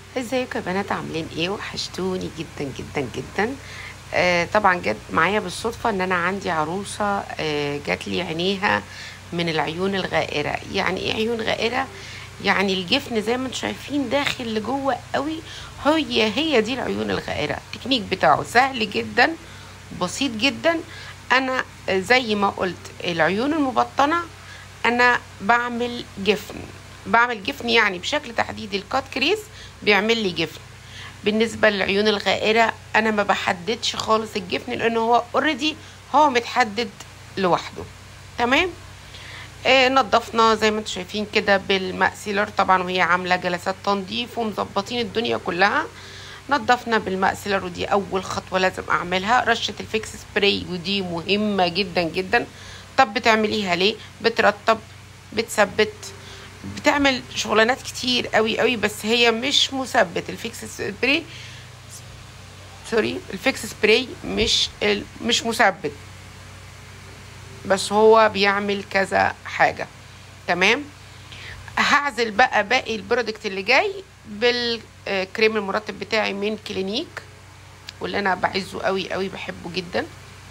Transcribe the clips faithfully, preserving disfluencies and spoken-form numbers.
ازيكم يا بنات؟ عاملين ايه؟ وحشتوني جدا جدا جدا. آه طبعا جت معايا بالصدفة ان انا عندي عروسة، آه جات لي عينيها من العيون الغائرة. يعني ايه عيون غائرة؟ يعني الجفن زي ما انتم شايفين داخل لجوه قوي. هي هي دي العيون الغائرة. التكنيك بتاعه سهل جدا، بسيط جدا. انا زي ما قلت العيون المبطنة انا بعمل جفن. بعمل جفن يعني بشكل تحديدي الكات كريس بيعمل لي جفن. بالنسبة للعيون الغائرة انا ما بحددش خالص الجفن لانه هو اوريدي هو متحدد لوحده. تمام. آه نظفنا زي ما انتم شايفين كده بالمأسيلر طبعا، وهي عاملة جلسات تنظيف ومظبطين الدنيا كلها. نظفنا بالمأسيلر ودي اول خطوة لازم اعملها. رشة الفيكس سبراي ودي مهمة جدا جدا. طب بتعمليها ليه؟ بترطب، بتثبت، بتعمل شغلانات كتير قوي قوي، بس هي مش مثبت. الفيكس سبراي سوري الفيكس سبراي مش ال- مش مثبت، بس هو بيعمل كذا حاجة. تمام. هعزل بقى باقي البرودكت اللي جاي بالكريم المرطب بتاعي من كلينيك، واللي انا بعزه قوي قوي بحبه جدا.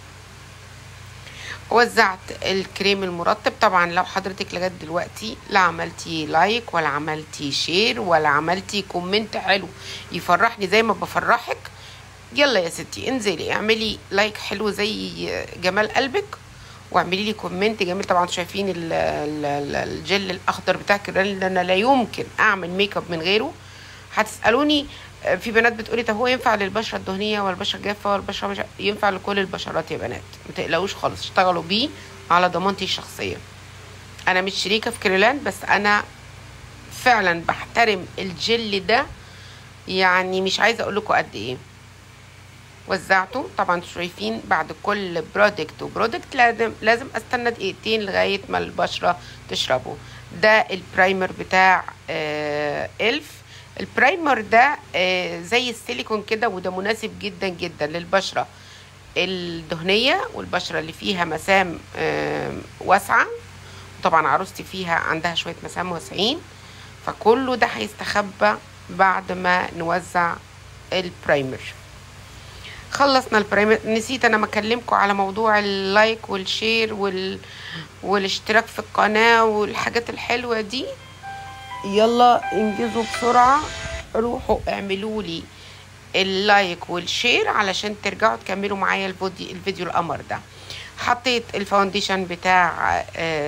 وزعت الكريم المرطب. طبعا لو حضرتك لغايه دلوقتي لا عملتي لايك ولا عملتي شير ولا عملتي كومنت حلو يفرحني زي ما بفرحك، يلا يا ستي انزلي اعملي لايك حلو زي جمال قلبك، واعملي لي كومنت جميل. طبعا شايفين ال ال ال الجل الاخضر بتاع كريم ده، انا لا يمكن اعمل ميك اب من غيره. هتسالوني في بنات بتقولي طب هو ينفع للبشره الدهنيه والبشره الجافه والبشره مش ينفع لكل البشرات يا بنات، ما تقلقوش خالص، اشتغلوا بيه على ضمانتي الشخصيه. انا مش شريكه في كريلان، بس انا فعلا بحترم الجل ده، يعني مش عايزه اقول لكم قد ايه. وزعته طبعا شايفين بعد كل برودكت وبرودكت لازم لازم استنى دقيقتين لغايه ما البشره تشربه. ده البرايمر بتاع آه الف. البرايمر ده آه زي السيليكون كده، وده مناسب جدا جدا للبشره الدهنيه والبشره اللي فيها مسام آه واسعه. طبعا عروستي فيها عندها شويه مسام واسعين، فكله ده هيستخبى بعد ما نوزع البرايمر. خلصنا البرايمر. نسيت انا ما اكلمكم على موضوع اللايك والشير وال... والاشتراك في القناة والحاجات الحلوة دي. يلا انجزوا بسرعة، روحوا اعملوا لي اللايك والشير علشان ترجعوا تكملوا معايا الفيديو الفيديو القمر ده. حطيت الفاونديشن بتاع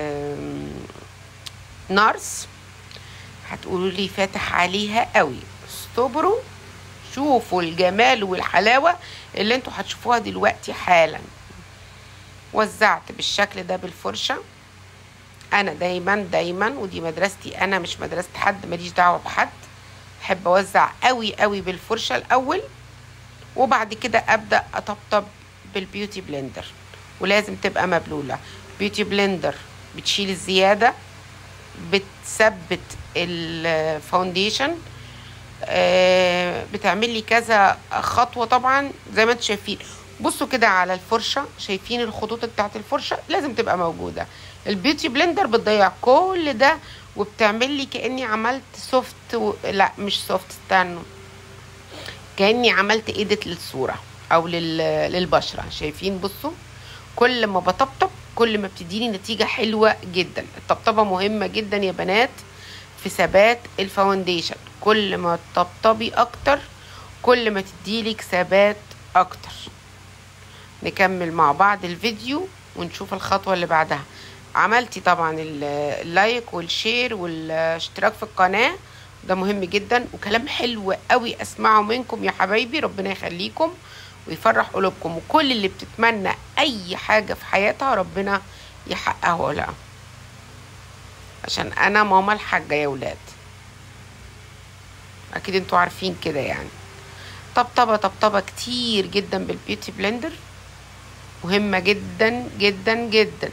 نارس. هتقولوا لي فاتح عليها قوي، استبروا شوفوا الجمال والحلاوة اللي انتوا هتشوفوها دلوقتي حالا. وزعت بالشكل ده بالفرشة. انا دايما دايما ودي مدرستي، انا مش مدرسة حد، ماليش دعوة بحد. احب اوزع قوي قوي بالفرشة الاول، وبعد كده ابدأ اطبطب بالبيوتي بلندر، ولازم تبقى مبلولة. بيوتي بلندر بتشيل الزيادة، بتثبت الفاونديشن، آه بتعمل لي كذا خطوه. طبعا زي ما انتم شايفين، بصوا كده على الفرشه، شايفين الخطوط بتاعت الفرشه لازم تبقى موجوده. البيوتي بلندر بتضيع كل ده وبتعمل لي كاني عملت سوفت و... لا مش سوفت، استنوا، كاني عملت ايديت للصوره او لل... للبشره. شايفين؟ بصوا كل ما بطبطب كل ما بتديني نتيجه حلوه جدا. الطبطبه مهمه جدا يا بنات في ثبات الفاونديشن. كل ما تطبطبي اكتر كل ما تديلك ثبات اكتر. نكمل مع بعض الفيديو ونشوف الخطوة اللي بعدها. عملتي طبعا اللايك والشير والاشتراك في القناة، ده مهم جدا وكلام حلو قوي اسمعه منكم يا حبايبي. ربنا يخليكم ويفرح قلوبكم، وكل اللي بتتمنى اي حاجة في حياتها ربنا يحققه لها، عشان انا ماما الحاجة يا ولاد، اكيد انتوا عارفين كده. يعني طبطبه طبطبه كتير جدا بالبيوتي بلندر، مهمه جدا جدا جدا.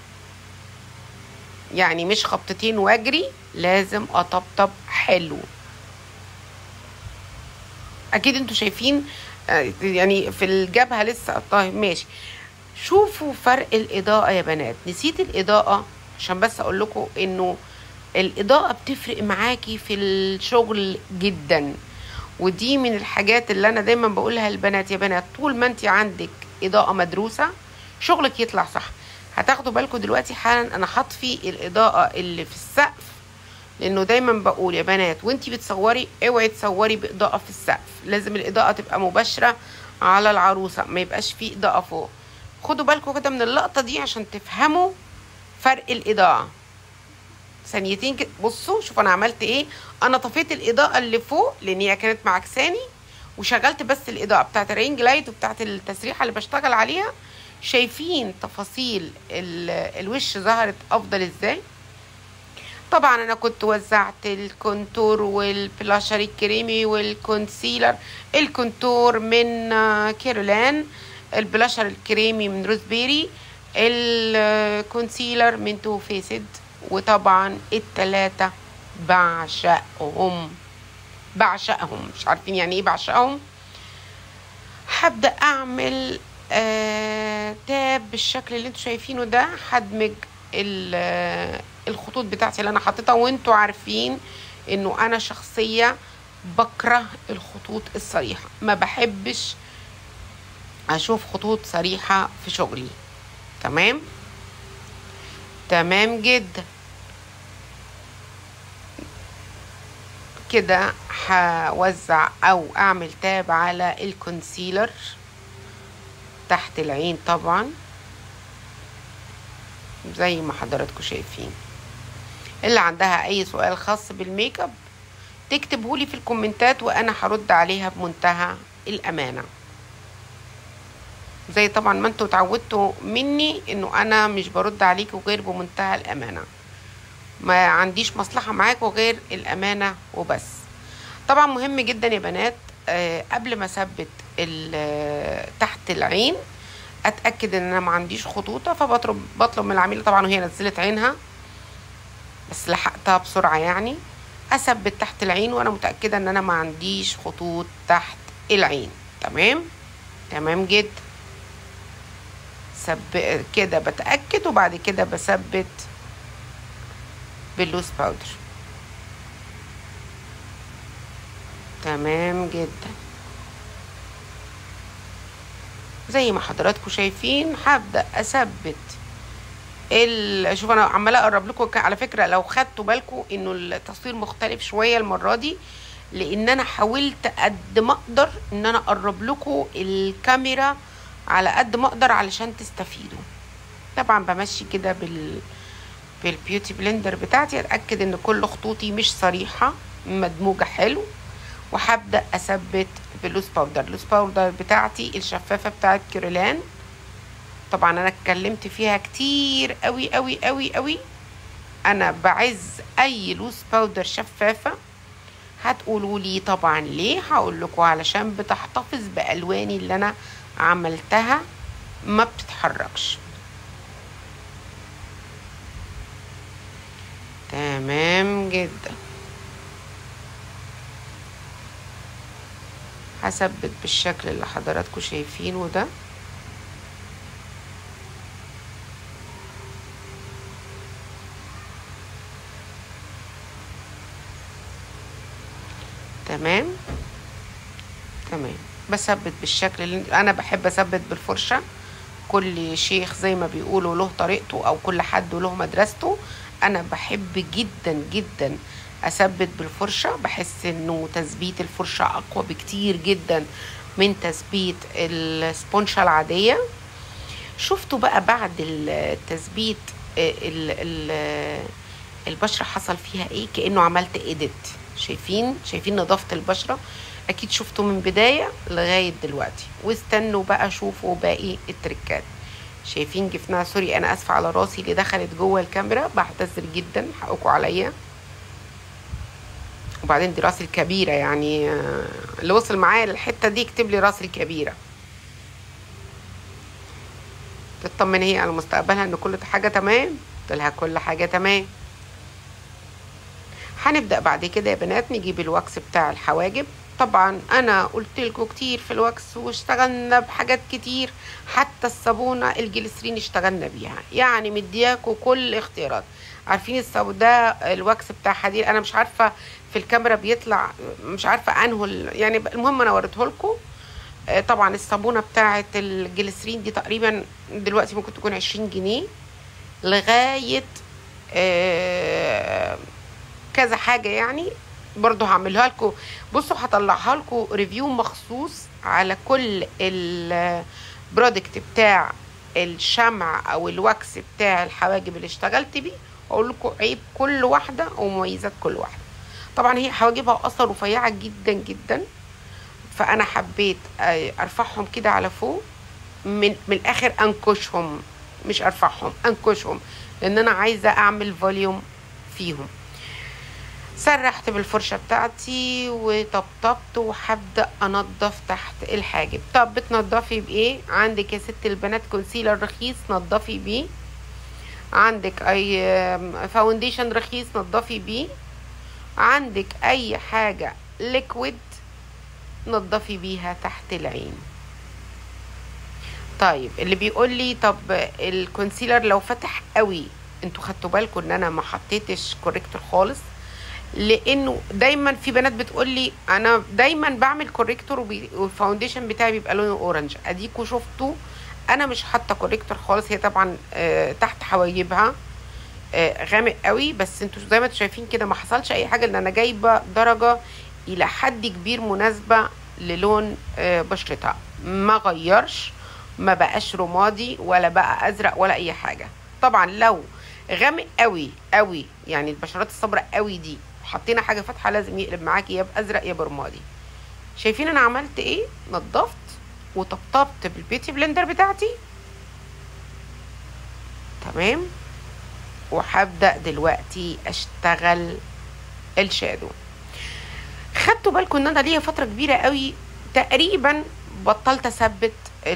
يعني مش خبطتين واجري، لازم اطبطب حلو. اكيد انتوا شايفين يعني في الجبهه لسه. طيب ماشي، شوفوا فرق الاضاءه يا بنات. نسيت الاضاءه عشان بس اقول لكم انه الاضاءه بتفرق معاكي في الشغل جدا. ودي من الحاجات اللي انا دايما بقولها للبنات، يا بنات طول ما انت عندك اضاءة مدروسة شغلك يطلع صح. هتاخدوا بالكم دلوقتي حالا انا هطفي الاضاءة اللي في السقف، لانه دايما بقول يا بنات وانتي بتصوري اوعي تصوري باضاءة في السقف، لازم الاضاءة تبقى مباشرة على العروسة، ما يبقاش فيه اضاءة فوق. خدوا بالكم كده من اللقطة دي عشان تفهموا فرق الاضاءة. ثانيتين كده بصوا شوفوا انا عملت ايه. انا طفيت الاضاءة اللي فوق لان هي كانت معكساني، وشغلت بس الاضاءة بتاعت الرينج لايت وبتاعت التسريحة اللي بشتغل عليها. شايفين تفاصيل الوش ظهرت افضل ازاي؟ طبعا انا كنت وزعت الكونتور والبلاشر الكريمي والكونسيلر. الكونتور من كيرولان، البلاشر الكريمي من روزبيري، الكونسيلر من تو فيسد. وطبعا التلاتة بعشقهم بعشقهم مش عارفين يعني ايه بعشقهم. هبدأ اعمل آه تاب بالشكل اللي انتوا شايفينه ده. هدمج الخطوط بتاعتي اللي انا حطيتها، وانتوا عارفين انه انا شخصية بكره الخطوط الصريحة، ما بحبش اشوف خطوط صريحة في شغلي. تمام تمام جدا كده. هوزع او اعمل تاب على الكونسيلر تحت العين طبعا زي ما حضراتكم شايفين. اللي عندها اي سؤال خاص بالميك اب تكتبهولي في الكومنتات وانا هرد عليها بمنتهى الامانه. زي طبعا ما انتوا اتعودتوا مني انه انا مش برد عليكم غير بمنتهى الامانه، ما عنديش مصلحه معاكم غير الامانه وبس. طبعا مهم جدا يا بنات آه قبل ما اثبت تحت العين اتاكد ان انا ما عنديش خطوطه، فبطلب بطلب من العميله طبعا وهي نزلت عينها بس لحقتها بسرعه يعني اثبت تحت العين وانا متاكده ان انا ما عنديش خطوط تحت العين. تمام تمام جدا. سب كده بتاكد وبعد كده بثبت باللوز باودر. تمام جدا زي ما حضراتكم شايفين. هبدا اثبت ال... شوف انا عماله اقرب لكم على فكره لو خدتوا بالكم انه التصوير مختلف شويه المره دي، لان انا حاولت قد ما اقدر ان انا اقرب لكم الكاميرا على قد ما اقدر علشان تستفيدوا. طبعا بمشي كده بال بالبيوتي بلندر بتاعتي اتاكد ان كل خطوطي مش صريحه مدموجه حلو، وهبدا اثبت باللوز باودر. اللوز باودر بتاعتي الشفافه بتاعت كيرولان، طبعا انا اتكلمت فيها كتير قوي قوي قوي قوي. انا بعز اي لوز باودر شفافه. هتقولوا لي طبعا ليه؟ هقول لكم علشان بتحتفظ بالواني اللي انا عملتها ما بتتحركش. تمام جدا. هثبت بالشكل اللي حضراتكم شايفينه ده. تمام تمام. بثبت بالشكل اللي انا بحب اثبت بالفرشه. كل شيخ زي ما بيقولوا له طريقته او كل حد له مدرسته. انا بحب جدا جدا اثبت بالفرشه، بحس انه تثبيت الفرشه اقوى بكتير جدا من تثبيت السبونشة العاديه. شفتوا بقى بعد التثبيت البشره حصل فيها ايه؟ كانه عملت ايديت. شايفين شايفين نظافه البشره؟ اكيد شفتوا من بدايه لغايه دلوقتي، واستنوا بقى شوفوا باقي التريكات. شايفين جفنها؟ سوري انا اسفه على راسي اللي دخلت جوه الكاميرا، بعتذر جدا حقكم عليا. وبعدين دي راسي الكبيره يعني، اللي وصل معايا للحته دي يكتب لي راسي الكبيره. تطمن هي على مستقبلها ان كل حاجه تمام. قلت لها كل حاجه تمام. هنبدا بعد كده يا بنات نجيب الواكس بتاع الحواجب طبعا انا قلت لكم كتير في الواكس واشتغلنا بحاجات كتير، حتى الصابونه الجليسرين اشتغلنا بيها، يعني مدياكوا كل اختيارات. عارفين الصابون ده الواكس بتاع حديد، انا مش عارفه في الكاميرا بيطلع، مش عارفه انه يعني المهم انا وريته لكم. طبعا الصابونه بتاعه الجليسرين دي تقريبا دلوقتي ممكن تكون عشرين جنيه لغايه كذا حاجه يعني. برضو هعملها لكم، بصوا هطلعها لكم ريفيو مخصوص على كل البرودكت بتاع الشمع او الواكس بتاع الحواجب اللي اشتغلت بيه، واقول لكم عيب كل واحده ومميزات كل واحده. طبعا هي حواجبها اصلا رفيعه جدا جدا، فانا حبيت ارفعهم كده على فوق، من من الاخر انكشهم، مش ارفعهم انكشهم، لان انا عايزه اعمل فوليوم فيهم. سرحت بالفرشه بتاعتي وطبطبت وهبدا انضف تحت الحاجب. طب بتنضفي بايه؟ عندك يا ست البنات كونسيلر رخيص نضفي بيه، عندك اي فاونديشن رخيص نضفي بيه، عندك اي حاجه ليكويد نضفي بيها تحت العين. طيب اللي بيقول لي طب الكونسيلر لو فتح قوي، انتوا خدتوا بالكم ان انا ما حطيتش كوريكتور خالص، لانه دايما في بنات بتقول لي انا دايما بعمل كوريكتور والفاونديشن بتاعي بيبقى لونه اورنج. اديكوا شفتوا انا مش حاطه كوريكتور خالص. هي طبعا آه تحت حواجبها آه غامق قوي، بس انتوا زي ما انتوا شايفين كده ما حصلش اي حاجه، لان انا جايبه درجه الى حد كبير مناسبه للون آه بشرتها، ما غيرش، ما بقاش رمادي ولا بقى ازرق ولا اي حاجه. طبعا لو غامق قوي قوي يعني البشرات الصفراء قوي دي حطينا حاجه فاتحه لازم يقلب معاكي يا بازرق يا برمادي. شايفين انا عملت ايه؟ نضفت وطبطبت بالبيوتي بلندر بتاعتي. تمام. وهبدا دلوقتي اشتغل الشادو. خدتوا بالكم ان انا ليا فتره كبيره قوي تقريبا بطلت اثبت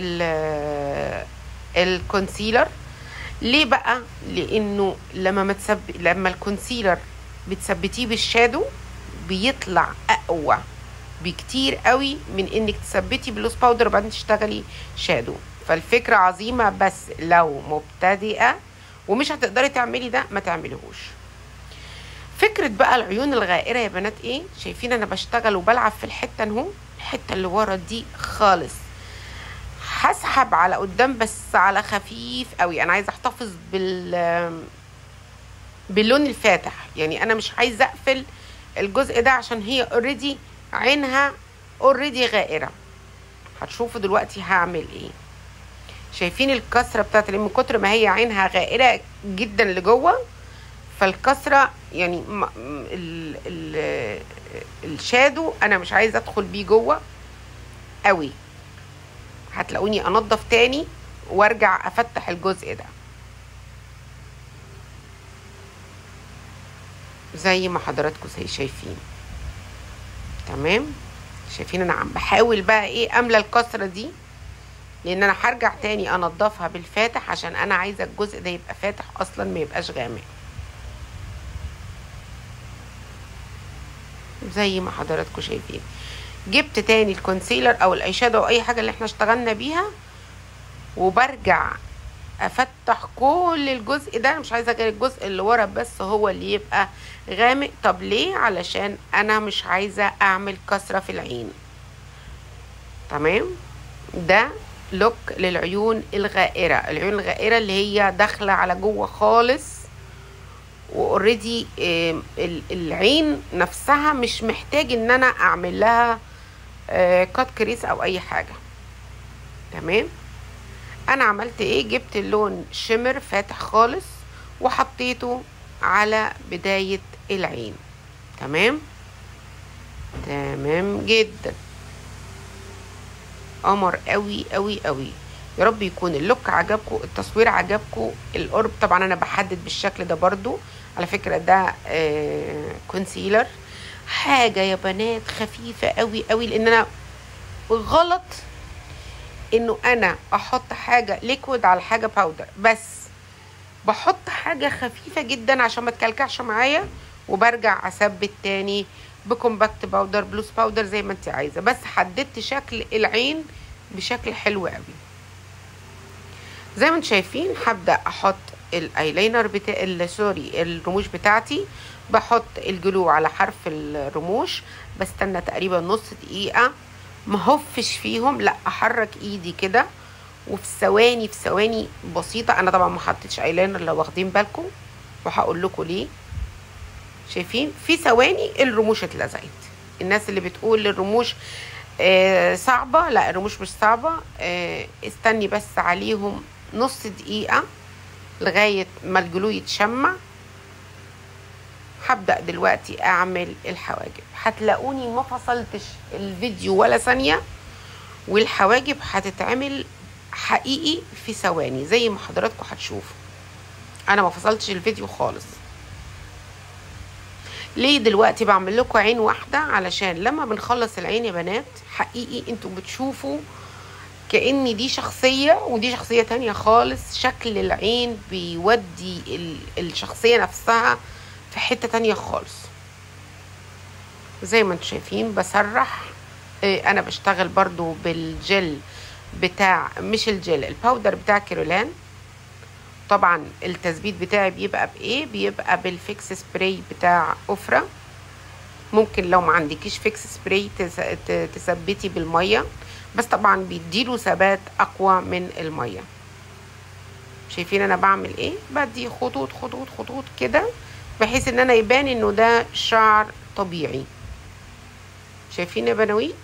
الكونسيلر. ليه بقى؟ لانه لما ما تسب... لما الكونسيلر بتثبتيه بالشادو بيطلع اقوى بكتير قوي من انك تثبتي باللوس باودر وبعدين تشتغلي شادو. فالفكره عظيمه، بس لو مبتدئه ومش هتقدري تعملي ده ما تعمليهوش. فكره بقى العيون الغائره يا بنات ايه؟ شايفين انا بشتغل وبلعب في الحته اهو، الحته اللي ورا دي خالص هسحب على قدام بس على خفيف قوي. انا عايزه احتفظ بال باللون الفاتح، يعني انا مش عايزه اقفل الجزء ده عشان هي اوريدي عينها اوريدي غائره. هتشوفوا دلوقتي هعمل ايه. شايفين الكسره بتاعت من كتر ما هي عينها غائره جدا لجوه، فالكسره يعني ال ال الشادو انا مش عايزه ادخل بيه جوه قوي. هتلاقوني انضف تاني وارجع افتح الجزء ده زي ما حضراتكم شايفين. تمام. شايفين انا عم بحاول بقى ايه املى الكسره دي، لان انا هرجع تاني انضفها بالفاتح عشان انا عايزه الجزء ده يبقى فاتح اصلا ما يبقاش غامق زي ما حضراتكم شايفين. جبت تاني الكونسيلر او الاي شادو او اي حاجه اللي احنا اشتغلنا بيها وبرجع افتح كل الجزء ده. مش عايزه غير الجزء اللي ورا بس هو اللي يبقى غامق. طب ليه؟ علشان انا مش عايزه اعمل كسره في العين. تمام. ده لوك للعيون الغائره، العيون الغائره اللي هي داخله على جوه خالص واوريدي العين نفسها مش محتاج ان انا اعمل لها كات كريس او اي حاجه. تمام. انا عملت ايه؟ جبت اللون شمر فاتح خالص وحطيته على بدايه العين. تمام. تمام جدا، قمر قوي قوي قوي. يا رب يكون اللوك عجبكم، التصوير عجبكم. القرب طبعا انا بحدد بالشكل ده برضو على فكره. ده آه كونسيلر حاجه يا بنات خفيفه قوي قوي، لان انا غلط انه انا احط حاجه ليكويد على حاجه باودر، بس بحط حاجه خفيفه جدا عشان ما تكلكعش معايا وبرجع اثبت تاني بكومباكت باودر، بلوس باودر، زي ما انت عايزه، بس حددت شكل العين بشكل حلو قوي. زي ما انتم شايفين هبدا احط الايلاينر بتاع سوري الرموش بتاعتي. بحط الجلو على حرف الرموش، بستنى تقريبا نص دقيقه، مهفش فيهم، لا احرك ايدي كده، وفي ثواني في ثواني بسيطه. انا طبعا ما حطيتش ايلاينر لو واخدين بالكم، وهقول لكم ليه. شايفين في ثواني الرموش اتلزقت. الناس اللي بتقول الرموش آه صعبه، لا الرموش مش صعبه. آه استني بس عليهم نص دقيقه لغايه ما الجلو يتشمع. هبدأ دلوقتي اعمل الحواجب. هتلاقوني ما فصلتش الفيديو ولا ثانية، والحواجب هتتعمل حقيقي في ثواني زي ما حضراتكم هتشوفوا. انا ما فصلتش الفيديو خالص. ليه دلوقتي بعمل لكم عين واحدة؟ علشان لما بنخلص العين يا بنات حقيقي انتوا بتشوفوا كأن دي شخصية ودي شخصية تانية خالص. شكل العين بيودي الشخصية نفسها في حتة تانية خالص. زي ما انتم شايفين بسرح. اه انا بشتغل برضو بالجل بتاع، مش الجل، الباودر بتاع كيرولان. طبعا التثبيت بتاعي بيبقى بايه؟ بيبقى بالفيكس سبراي بتاع اوفرا. ممكن لو ما عندكيش فيكس سبراي تثبتي بالميه، بس طبعا بيديله ثبات اقوى من الميه. شايفين انا بعمل ايه؟ بدي خطوط خطوط خطوط كده بحيث ان انا يبان انه ده شعر طبيعي. شايفين يا بنويت؟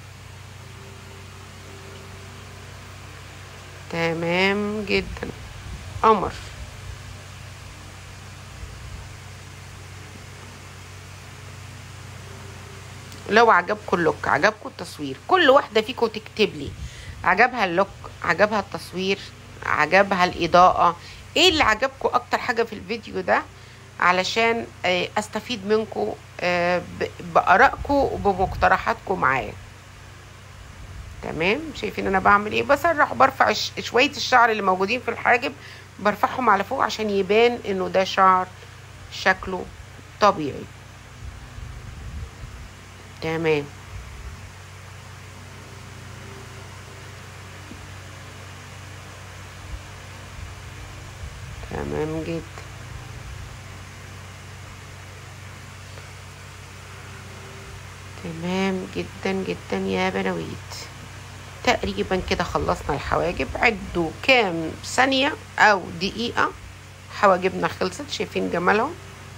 تمام جدا، قمر. لو عجبكم اللوك، عجبكم التصوير، كل واحده فيكم تكتب لي عجبها اللوك، عجبها التصوير، عجبها الاضاءه، ايه اللي عجبكم اكتر حاجه في الفيديو ده، علشان استفيد منكم بارائكم وبمقترحاتكم معايا. تمام. شايفين انا بعمل ايه؟ بسرح وبرفع شويه الشعر اللي موجودين في الحاجب، برفعهم على فوق عشان يبان انه ده شعر شكله طبيعي. تمام. تمام جدا. تمام جدا جدا يا بنويت. تقريبا كده خلصنا الحواجب. عدوا كام ثانية او دقيقة حواجبنا خلصت. شايفين جمالهم؟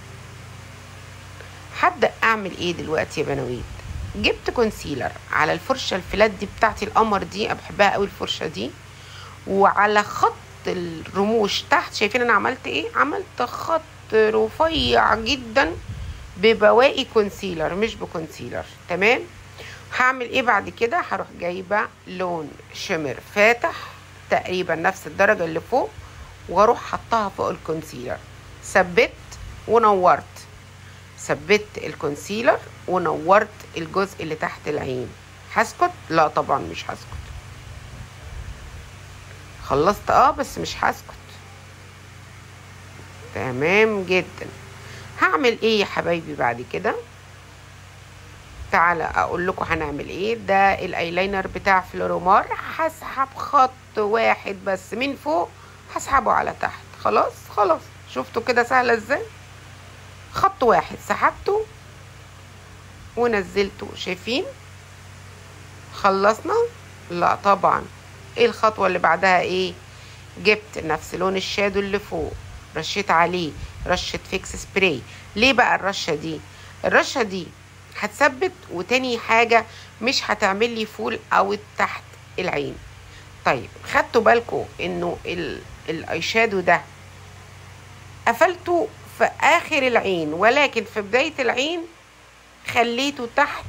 هبدأ اعمل ايه دلوقتي يا بنويت؟ جبت كونسيلر على الفرشة الفلات دي بتاعتي القمر دي، بحبها قوي الفرشة دي، وعلى خط الرموش تحت. شايفين انا عملت ايه؟ عملت خط رفيع جدا ببواقي كونسيلر مش بكونسيلر. تمام. هعمل ايه بعد كده؟ هروح جايبه لون شمر فاتح تقريبا نفس الدرجه اللي فوق، واروح حطها فوق الكونسيلر. ثبت ونورت، ثبت الكونسيلر ونورت الجزء اللي تحت العين. هسكت؟ لا طبعا مش هسكت. خلصت اه بس مش هسكت. تمام جدا. هعمل ايه يا حبايبي بعد كده؟ تعالى اقول لكم هنعمل ايه. ده الايلاينر بتاع فلورومار. هسحب خط واحد بس من فوق، هسحبه على تحت. خلاص خلاص. شفتوا كده سهله ازاي؟ خط واحد سحبته ونزلته. شايفين؟ خلصنا؟ لا طبعا. ايه الخطوه اللي بعدها؟ ايه؟ جبت نفس لون الشادو اللي فوق، رشيت عليه رشه فيكس سبراي. ليه بقى الرشه دي؟ الرشه دي هتثبت، وتاني حاجه مش هتعمل لي فول او تحت العين. طيب خدتوا بالكم انه الاي شادو ده قفلته في اخر العين، ولكن في بدايه العين خليته تحت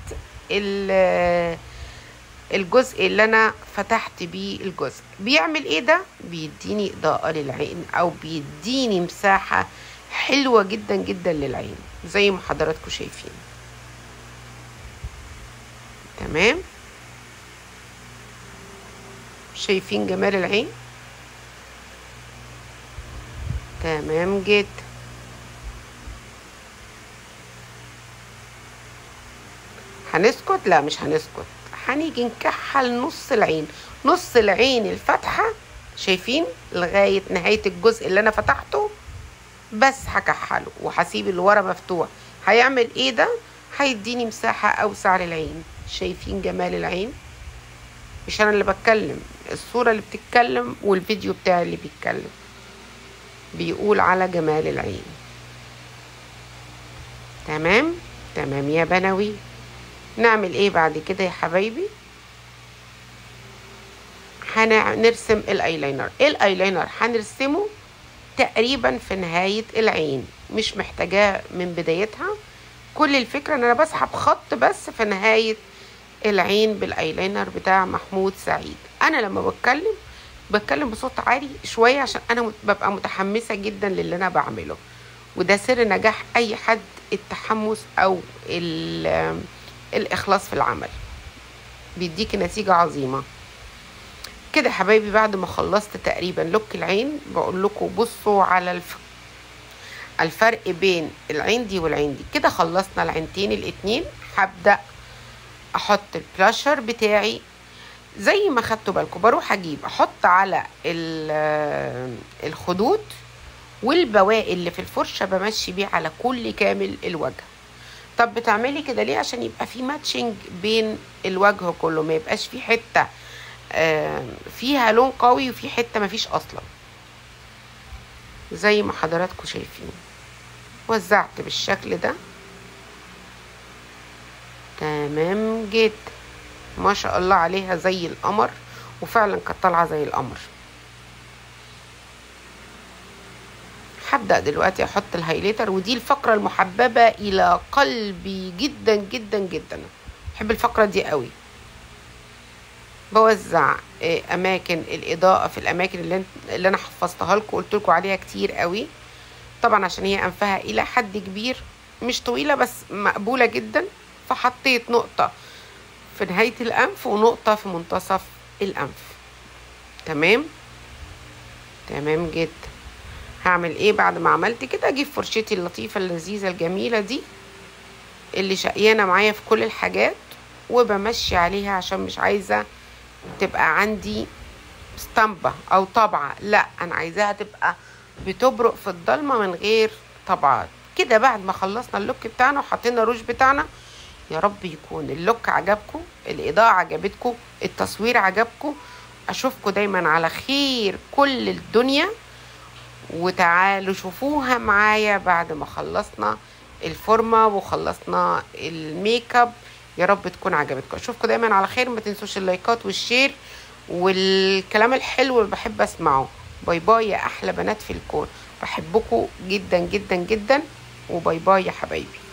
الجزء اللي انا فتحت بيه الجزء. بيعمل ايه ده؟ بيديني اضاءة للعين، او بيديني مساحة حلوة جدا جدا للعين زي ما حضراتكم شايفين. تمام. شايفين جمال العين؟ تمام جدا. هنسكت؟ لا مش هنسكت، هنيجي نكحل نص العين، نص العين الفتحة شايفين لغاية نهاية الجزء اللي انا فتحته، بس هكحله وهسيب اللي ورا مفتوح. هيعمل ايه ده؟ هيديني مساحة اوسع للعين. شايفين جمال العين؟ مش انا اللي بتكلم، الصورة اللي بتتكلم والفيديو بتاعي اللي بيتكلم، بيقول على جمال العين. تمام تمام يا بنوي. نعمل ايه بعد كده يا حبايبي؟ هنرسم الايلاينر. الايلاينر هنرسمه تقريبا في نهاية العين، مش محتاجاه من بدايتها. كل الفكرة ان انا بسحب خط بس في نهاية العين بالايلاينر بتاع محمود سعيد. انا لما بتكلم بتكلم بصوت عالي شوية عشان انا ببقى متحمسة جدا للي انا بعمله، وده سر نجاح اي حد، التحمس او الاخلاص في العمل بيديك نتيجة عظيمة. كده حبايبي بعد ما خلصت تقريبا لوك العين، بقول لكم بصوا على الف... الفرق بين العين دي والعين دي. كده خلصنا العينتين الاتنين. هبدأ احط البلاشر بتاعي زي ما خدتوا بالكم، بروح اجيب احط على الخدود والبواقي اللي في الفرشة بمشي بيه على كل كامل الوجه. طب بتعملي كده ليه؟ عشان يبقى في ماتشنج بين الوجه كله، ما يبقاش في حتة فيها لون قوي وفي حتة مفيش اصلا، زي ما حضراتكم شايفين. وزعت بالشكل ده. تمام جدا، ما شاء الله عليها زي القمر، وفعلا كانت طالعه زي القمر. هبدأ دلوقتي احط الهايلايتر، ودي الفقرة المحببة الى قلبي جدا جدا جدا، بحب الفقرة دي قوي. بوزع اماكن الاضاءة في الاماكن اللي, اللي انا حفظتها لكم، قلت لكم عليها كتير قوي طبعا، عشان هي انفها الى حد كبير مش طويلة بس مقبولة جدا. فحطيت نقطة في نهاية الانف ونقطة في منتصف الانف. تمام تمام جدا. هعمل ايه بعد ما عملت كده؟ اجيب فرشتي اللطيفة اللذيذة الجميلة دي اللي شقيانة معايا في كل الحاجات، وبمشي عليها عشان مش عايزة تبقى عندي اسطمبة او طبعة، لا انا عايزاها تبقى بتبرق في الضلمة من غير طبعات. كده بعد ما خلصنا اللوك بتاعنا وحطينا الروج بتاعنا، يا رب يكون اللوك عجبكم، الاضاءة عجبتكم، التصوير عجبكم. اشوفكم دايما على خير كل الدنيا، وتعالوا شوفوها معايا بعد ما خلصنا الفورمة وخلصنا الميك اب. يا رب تكون عجبتكم. اشوفكم دايما على خير. ما تنسوش اللايكات والشير والكلام الحلو اللي بحب اسمعه. باي باي يا احلى بنات في الكون، بحبكم جدا جدا جدا، وباي باي يا حبايبي.